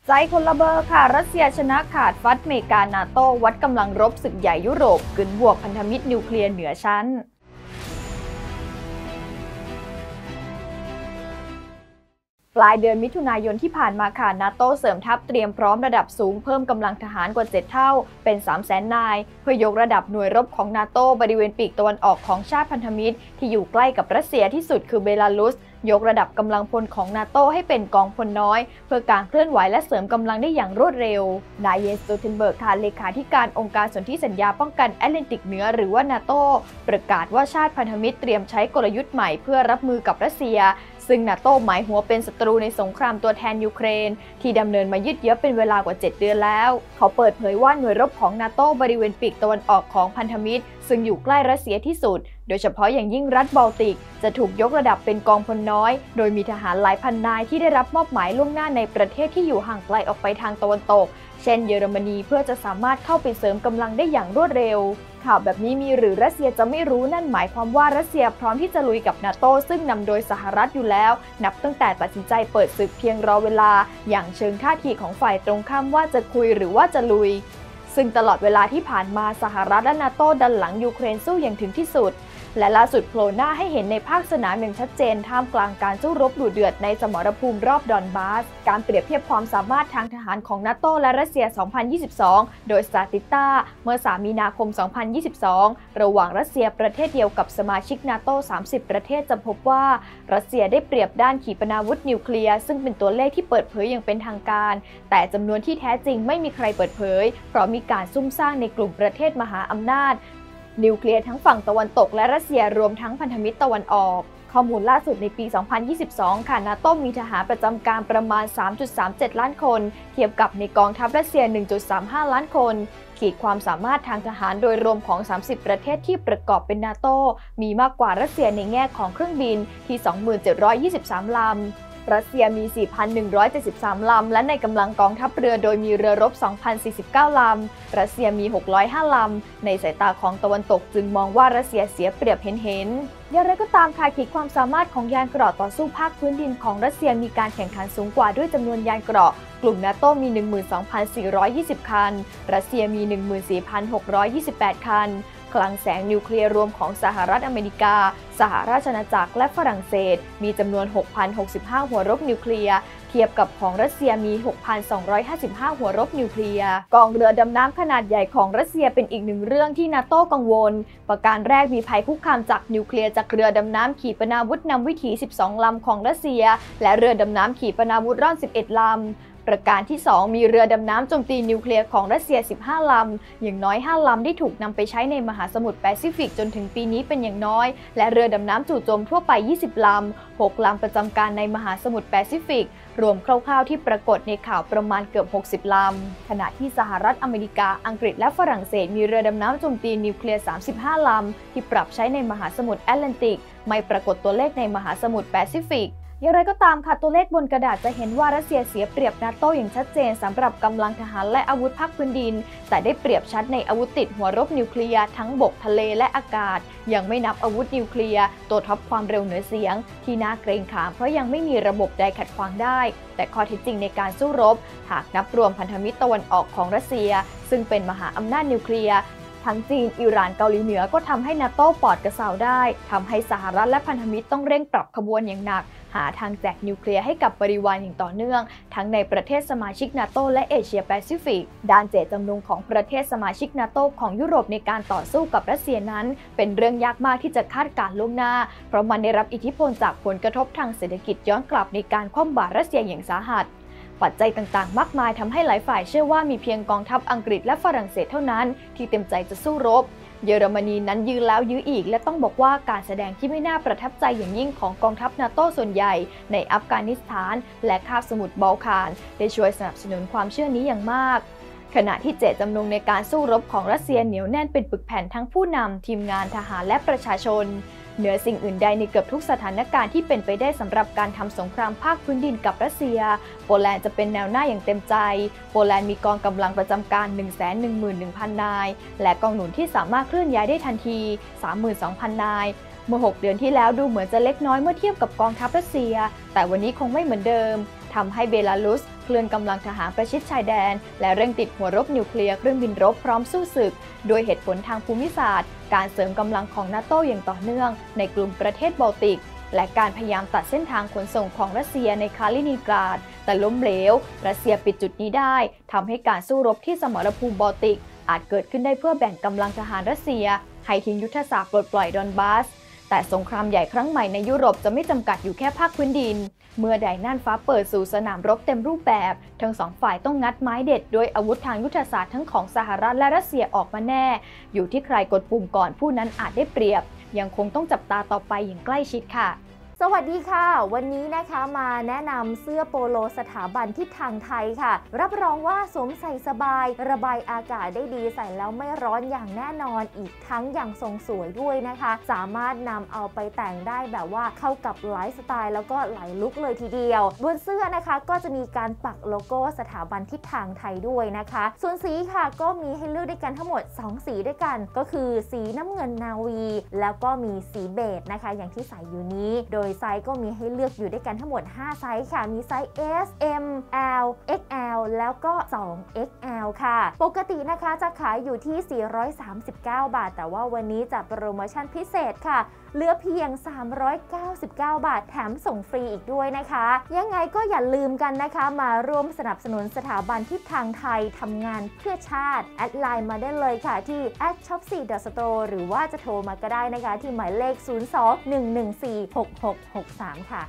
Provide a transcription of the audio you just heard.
ใจคนละเบอร์ค่ะรัสเซียชนะขาดฟัดเมกานาโต้วัดกำลังรบศึกใหญ่ยุโรปกึ่นบวกพันธมิตรนิวเคลียร์เหนือชั้นปลายเดือนมิถุนายนที่ผ่านมาค่ะนาโต้เสริมทัพเตรียมพร้อมระดับสูงเพิ่มกำลังทหารกว่า7เท่าเป็น 300,000 นายเพื่อยกระดับหน่วยรบของนาโต้บริเวณปีกตะวันออกของชาติพันธมิตรที่อยู่ใกล้กับรัสเซียที่สุดคือเบลารุสยกระดับกำลังพลของนาโต้ให้เป็นกองพลน้อยเพื่อการเคลื่อนไหวและเสริมกำลังได้อย่างรวดเร็วนายเยนสโตลเทนเบิร์กค่ะเลขาธิการองค์การสนธิสัญญาป้องกันแอตแลนติกเหนือหรือว่านาโต้ประกาศว่าชาติพันธมิตรเตรียมใช้กลยุทธ์ใหม่เพื่อรับมือกับรัสเซียซึ่งนาโต้หมายหัวเป็นศัตรูในสงครามตัวแทนยูเครนที่ดำเนินมายืดเยื้อเป็นเวลากว่า7 เดือนแล้วเขาเปิดเผยว่าหน่วยรบของนาโต้บริเวณปีกตะวันออกของพันธมิตรซึ่งอยู่ใกล้รัสเซียที่สุดโดยเฉพาะอย่างยิ่งรัฐบอลติกจะถูกยกระดับเป็นกองพลน้อยโดยมีทหารหลายพันนายที่ได้รับมอบหมายล่วงหน้าในประเทศที่อยู่ห่างไกลออกไปทางตะวันตกเช่นเยอรมนีเพื่อจะสามารถเข้าไปเสริมกำลังได้อย่างรวดเร็วข่าวแบบนี้มีหรือรัสเซียจะไม่รู้นั่นหมายความว่ารัสเซียพร้อมที่จะลุยกับนาโต้ซึ่งนำโดยสหรัฐอยู่แล้วนับตั้งแต่ตัดสินใจเปิดศึกเพียงรอเวลาอย่างเชิงท่าทีของฝ่ายตรงข้ามว่าจะคุยหรือว่าจะลุยซึ่งตลอดเวลาที่ผ่านมาสหรัฐและนาโต้ดันหลังยูเครนสู้อย่างถึงที่สุดและล่าสุดโผล่หน้าให้เห็นในภาคสนามอย่างชัดเจนท่ามกลางการสู้รบดุเดือดในสมรภูมิรอบดอนบาสการเปรียบเทียบความสามารถทางทหารของนาโต้และรัสเซีย 2022 โดยสตาติต้าเมื่อ 3 มีนาคม 2022 ระหว่างรัสเซียประเทศเดียวกับสมาชิกนาโต้ 30 ประเทศจะพบว่ารัสเซียได้เปรียบด้านขีปนาวุธนิวเคลียร์ซึ่งเป็นตัวเลขที่เปิดเผยอย่างเป็นทางการแต่จำนวนที่แท้จริงไม่มีใครเปิดเผยเพราะมีการซุ่มสร้างในกลุ่มประเทศมหาอำนาจนิวเคลียร์ทั้งฝั่งตะวันตกและรัสเซียรวมทั้งพันธมิตรตะวันออกข้อมูลล่าสุดในปี 2022 ค่ะนาโต้มีทหารประจำการประมาณ 3.37 ล้านคนเทียบกับในกองทัพรัสเซีย 1.35 ล้านคนขีดความสามารถทางทหารโดยรวมของ 30 ประเทศที่ประกอบเป็นนาโต้มีมากกว่ารัสเซียในแง่ของเครื่องบินที่ 2,723 ลำรัสเซียมี 4,173 ลำและในกำลังกองทัพเรือโดยมีเรือรบ 2,049 ลำรัสเซียมี 605 ลำในสายตาของตะวันตกจึงมองว่ารัสเซียเสียเปรียบเห็นอย่างไรก็ตามค่ะขีดความสามารถของยานเกราะต่อสู้ภาคพื้นดินของรัสเซียมีการแข่งขันสูงกว่าด้วยจำนวนยานเกราะกลุ่มนาโต้มี 12,420 คันรัสเซียมี 14,628 คันคลังแสงนิวเคลียร์รวมของสหรัฐอเมริกาสหราชอาณาจักรและฝรั่งเศสมีจำนวน 6,065 หัวรบนิวเคลียร์เทียบกับของรัสเซียมี 6,255 หัวรบนิวเคลียร์กองเรือดำน้ำขนาดใหญ่ของรัสเซียเป็นอีกหนึ่งเรื่องที่นาโต้กังวลประการแรกมีภัยคุกคามจากนิวเคลียร์จากเรือดำน้ำขีปนาวุธนำวิถี 12 ลำของรัสเซียและเรือดำน้ำขีปนาวุธร่อน 11 ลำประการที่ 2 มีเรือดำน้ำโจมตีนิวเคลียร์ของรัสเซีย 15 ลำอย่างน้อย 5 ลำได้ถูกนำไปใช้ในมหาสมุทรแปซิฟิกจนถึงปีนี้เป็นอย่างน้อยและเรือดำน้ำจู่โจมทั่วไป 20 ลำ 6 ลำประจำการในมหาสมุทรแปซิฟิกรวมคร่าวๆที่ปรากฏในข่าวประมาณเกือบ 60 ลำขณะที่สหรัฐอเมริกาอังกฤษและฝรั่งเศสมีเรือดำน้ำโจมตีนิวเคลียร์ 35 ลำที่ปรับใช้ในมหาสมุทรแอตแลนติกไม่ปรากฏตัวเลขในมหาสมุทรแปซิฟิกอย่างไรก็ตามค่ะตัวเลขบนกระดาษจะเห็นว่ารัสเซียเสียเปรียบนาโต้อย่างชัดเจนสำหรับกำลังทหารและอาวุธภาคพื้นดินแต่ได้เปรียบชัดในอาวุธติดหัวรบนิวเคลียร์ทั้งบกทะเลและอากาศยังไม่นับอาวุธนิวเคลียร์ตัวท็อปความเร็วเหนือเสียงที่น่าเกรงขามเพราะยังไม่มีระบบใดขัดขวางได้แต่ข้อเท็จจริงในการสู้รบหากนับรวมพันธมิตรตะวันออกของรัสเซียซึ่งเป็นมหาอำนาจนิวเคลียร์ทั้งจีนอิหร่านเกาหลีเหนือก็ทำให้นาโต้ปอดกระเซาได้ทำให้สหรัฐและพันธมิตรต้องเร่งปรับขบวนอย่างหนักหาทางแจกนิวเคลียร์ให้กับบริวารอย่างต่อเนื่องทั้งในประเทศสมาชิกนาโต้และเอเชียแปซิฟิกด้านเจตจำนงของประเทศสมาชิกนาโต้ของยุโรปในการต่อสู้กับรัสเซียนั้นเป็นเรื่องยากมากที่จะคาดการณ์ล่วงหน้าเพราะมันได้รับอิทธิพลจากผลกระทบทางเศรษฐกิจย้อนกลับในการคว่ำบาตรรัสเซียอย่างสาหัสปัจจัยต่างๆมากมายทำให้หลายฝ่ายเชื่อว่ามีเพียงกองทัพอังกฤษและฝรั่งเศสเท่านั้นที่เต็มใจจะสู้รบเยอรมนีนั้นยื้อแล้วยื้ออีกและต้องบอกว่าการแสดงที่ไม่น่าประทับใจอย่างยิ่งของกองทัพนาโต้ส่วนใหญ่ในอัฟกานิสถานและคาบสมุทรบัลคานได้ช่วยสนับสนุนความเชื่อนี้อย่างมากขณะที่เจตจำนงในการสู้รบของรัสเซียเหนียวแน่นเป็นปึกแผ่นทั้งผู้นำทีมงานทหารและประชาชนเหนือสิ่งอื่นใดในเกือบทุกสถานการณ์ที่เป็นไปได้สำหรับการทำสงครามภาคพื้นดินกับรัสเซียโปแลนด์จะเป็นแนวหน้าอย่างเต็มใจโปแลนด์มีกองกำลังประจำการ 111,000 นายและกองหนุนที่สามารถเคลื่อนย้ายได้ทันที 32,000 นายเมื่อ 6 เดือนที่แล้วดูเหมือนจะเล็กน้อยเมื่อเทียบกับกองทัพรัสเซียแต่วันนี้คงไม่เหมือนเดิมทำให้เบลารุสเคลื่อนกำลังทหารประชิดชายแดนและเร่งติดหัวรบนิวเคลียร์เครื่องบินรบพร้อมสู้ศึกโดยเหตุผลทางภูมิศาสตร์การเสริมกำลังของนาโต้อย่างต่อเนื่องในกลุ่มประเทศบอลติกและการพยายามตัดเส้นทางขนส่งของรัสเซียในคาลินินกราดแต่ล้มเหลวรัสเซียปิดจุดนี้ได้ทำให้การสู้รบที่สมรภูมิบอลติกอาจเกิดขึ้นได้เพื่อแบ่งกำลังทหารรัสเซียให้ทิ้งยุทธศาสตร์ปลดปล่อยดอนบาสแต่สงครามใหญ่ครั้งใหม่ในยุโรปจะไม่จำกัดอยู่แค่ภาคพื้นดินเมื่อใดน่านฟ้าเปิดสู่สนามรบเต็มรูปแบบทั้งสองฝ่ายต้องงัดไม้เด็ดโดยอาวุธทางยุทธศาสตร์ทั้งของสหรัฐและรัสเซียออกมาแน่อยู่ที่ใครกดปุ่มก่อนผู้นั้นอาจได้เปรียบยังคงต้องจับตาต่อไปอย่างใกล้ชิดค่ะสวัสดีค่ะวันนี้นะคะมาแนะนำเสื้อโปโลสถาบันทิศทางไทยค่ะรับรองว่าสวมใส่สบายระบายอากาศได้ดีใส่แล้วไม่ร้อนอย่างแน่นอนอีกทั้งอย่างทรงสวยด้วยนะคะสามารถนำเอาไปแต่งได้แบบว่าเข้ากับไลฟ์สไตล์แล้วก็หลายลุคเลยทีเดียวบนเสื้อนะคะก็จะมีการปักโลโก้สถาบันทิศทางไทยด้วยนะคะส่วนสีค่ะก็มีให้เลือกด้วยกันทั้งหมด2สีด้วยกันก็คือสีน้ำเงินนาวีแล้วก็มีสีเบจนะคะอย่างที่ใส่อยู่นี้โดยไซส์ก็มีให้เลือกอยู่ด้วยกันทั้งหมด5ไซส์ค่ะมีไซส์ S M L XL แล้วก็ 2XL ค่ะปกตินะคะจะขายอยู่ที่439 บาทแต่ว่าวันนี้จัดโปรโมชั่นพิเศษค่ะเหลือเพียง399 บาทแถมส่งฟรีอีกด้วยนะคะยังไงก็อย่าลืมกันนะคะมาร่วมสนับสนุนสถาบันทิศทางไทยทำงานเพื่อชาติแอดไลน์มาได้เลยค่ะที่ @shopsi.store หรือว่าจะโทรมาก็ได้นะคะที่หมายเลข 02-114-6663 ค่ะ